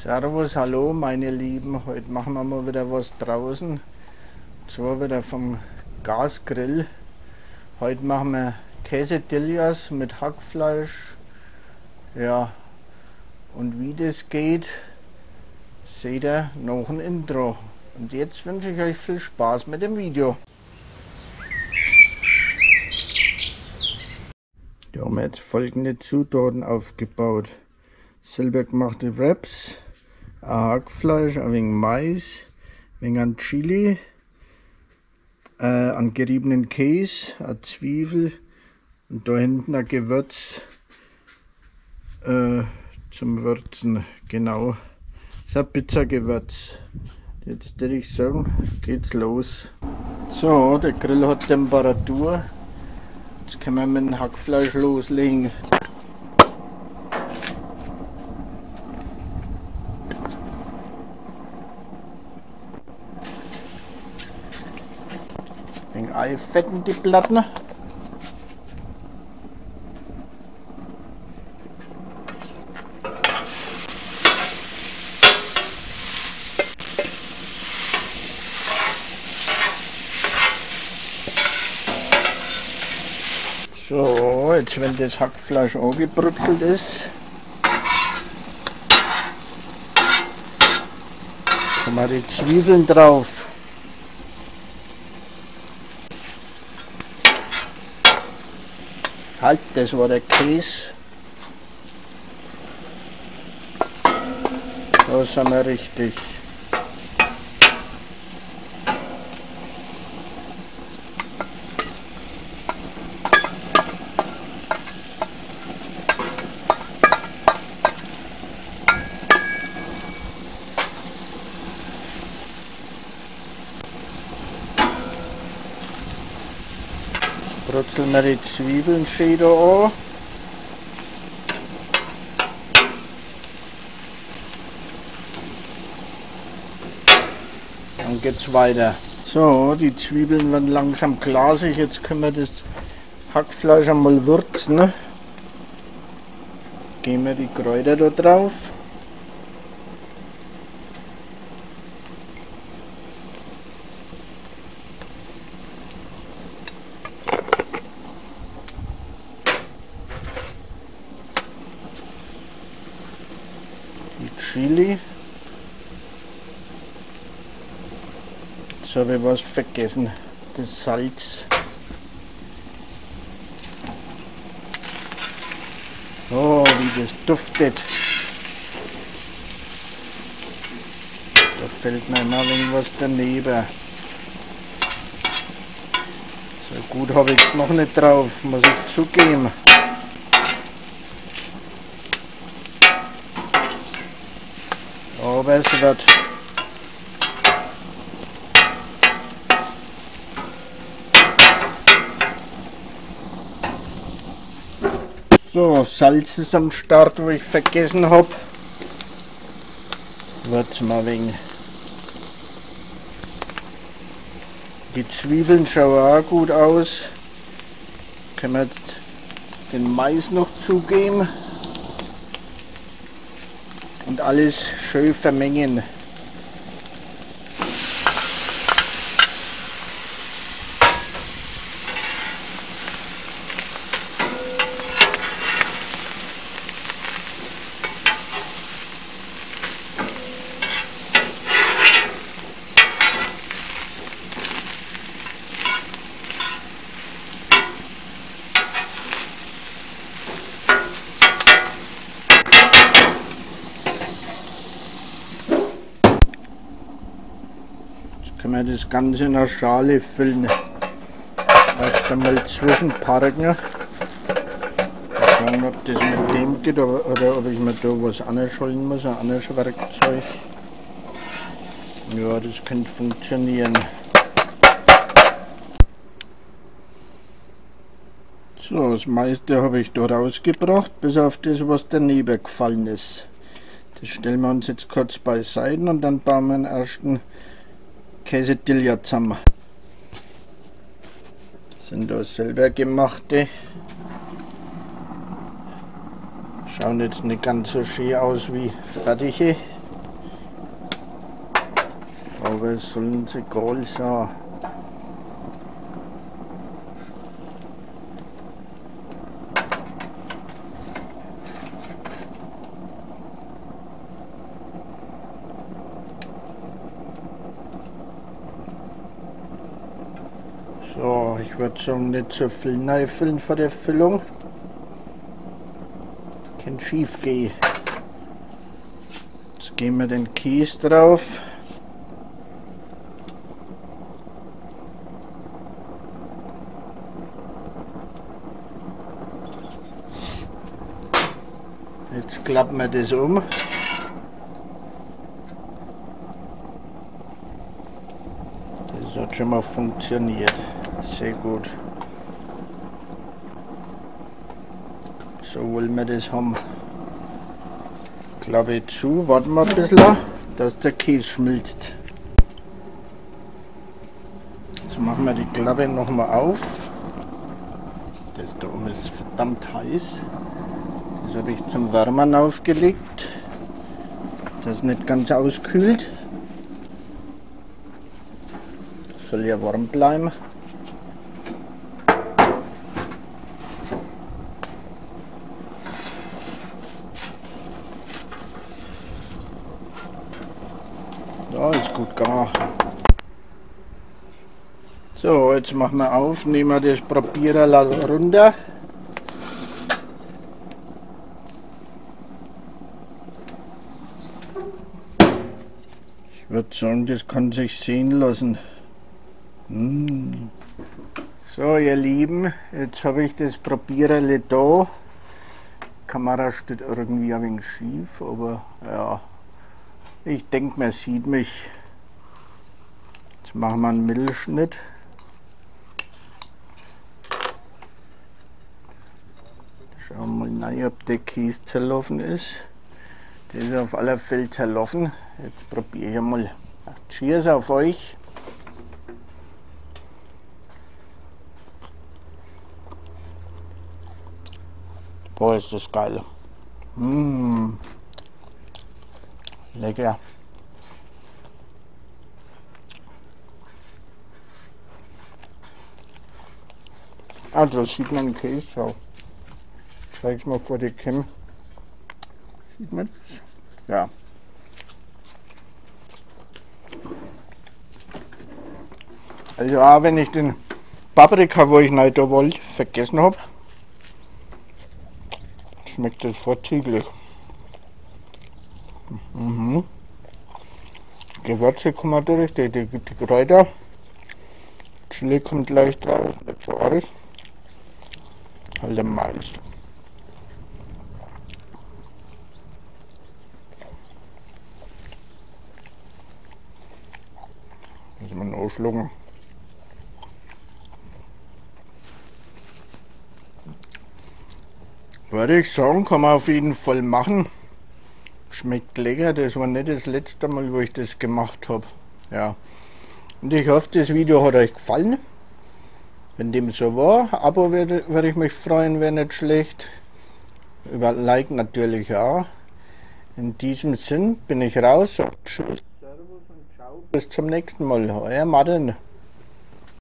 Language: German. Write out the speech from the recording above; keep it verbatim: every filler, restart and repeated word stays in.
Servus, hallo meine Lieben, heute machen wir mal wieder was draußen. Und zwar wieder vom Gasgrill. Heute machen wir Quesadillas mit Hackfleisch. Ja, und wie das geht, seht ihr noch ein Intro. Und jetzt wünsche ich euch viel Spaß mit dem Video. Da haben wir jetzt folgende Zutaten aufgebaut. Selber gemachte Wraps, ein Hackfleisch, ein wenig Mais, ein wenig an Chili, äh, an geriebenen Käse, eine Zwiebel und da hinten ein Gewürz äh, zum Würzen. Genau, das ist ein Pizzagewürz. Jetzt würde ich sagen, geht's los. So, der Grill hat Temperatur. Jetzt können wir mit dem Hackfleisch loslegen. Ein Ei fetten die Platten. So, jetzt wenn das Hackfleisch angebrutzelt ist, tun wir die Zwiebeln drauf. Halt, das war der Käse. Da sind wir richtig. Brutzeln wir die Zwiebeln schön da an. Dann geht's weiter. So, die Zwiebeln werden langsam glasig. Jetzt können wir das Hackfleisch einmal würzen. Geben wir die Kräuter da drauf. Chili. Jetzt habe ich was vergessen, das Salz. Oh, wie das duftet. Da fällt mir immer irgendwas daneben. So gut habe ich es noch nicht drauf, muss ich zugeben. Aber es wird. So, Salz ist am Start, wo ich vergessen habe. Wird's mal wegen. Die Zwiebeln schauen auch gut aus. Können wir jetzt den Mais noch zugeben. Und alles schön vermengen. Können wir das Ganze in einer Schale füllen. Erst einmal zwischenparken. Schauen, ob das mit dem geht oder, oder ob ich mir da was anschalten muss, ein anderes Werkzeug. Ja, das könnte funktionieren. So, das meiste habe ich da rausgebracht, bis auf das, was daneben gefallen ist. Das stellen wir uns jetzt kurz beiseite und dann bauen wir den ersten Quesadilla zusammen. Das sind da selber gemachte. Schauen jetzt nicht ganz so schön aus wie fertige. Aber es soll uns egal sein. So, ich würde sagen, nicht so viel neu füllen vor der Füllung. Kann schief gehen. Jetzt geben wir den Kies drauf. Jetzt klappen wir das um. Das hat schon mal funktioniert. Sehr gut. So wollen wir das haben. Klappe zu, warten wir ein bisschen, dass der Käse schmilzt. Jetzt machen wir die Klappe nochmal auf. Das da oben ist verdammt heiß. Das habe ich zum Wärmen aufgelegt, dass es nicht ganz auskühlt. Das soll ja warm bleiben. Ja, ist gut gar. So, jetzt machen wir auf, nehmen wir das Probierer runter. Ich würde sagen, das kann sich sehen lassen. Mm. So, ihr Lieben, jetzt habe ich das Probiererle da. Die Kamera steht irgendwie ein wenig schief, aber ja, ich denke, man sieht mich. Jetzt machen wir einen Mittelschnitt. Schauen wir mal rein, ob der Käse zerlaufen ist. Der ist auf alle Fälle zerlaufen. Jetzt probiere ich mal. Cheers auf euch. Boah, ist das geil. Mmh. Lecker. Ah, da sieht man den Käse. Schau. Ich zeig's mal vor die Cam. Sieht man das? Ja. Also auch wenn ich den Paprika, wo ich nicht da wollte, vergessen habe, schmeckt das vorzüglich. Mhm. Gewürze kommen durch, die, die, die Kräuter. Chili kommt gleich drauf, nicht so arg. Halt der Mais. Muss man ausschlucken. Würde ich sagen, kann man auf jeden Fall machen. Schmeckt lecker, das war nicht das letzte Mal, wo ich das gemacht habe. Ja. Und ich hoffe, das Video hat euch gefallen. Wenn dem so war, Abo würde, würde ich mich freuen, wäre nicht schlecht. Über Like natürlich auch. In diesem Sinn bin ich raus. Tschüss, Servus und ciao. Bis zum nächsten Mal. Euer Martin.